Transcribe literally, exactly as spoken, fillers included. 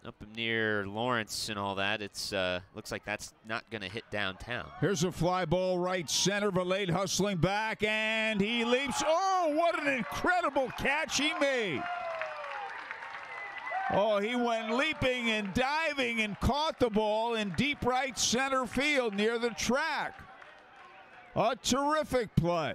up near Lawrence and all that. It's uh, looks like that's not going to hit downtown. Here's a fly ball right center. Vilade hustling back, and he leaps. Oh, what an incredible catch he made. Oh, he went leaping and diving and caught the ball in deep right center field near the track. A terrific play.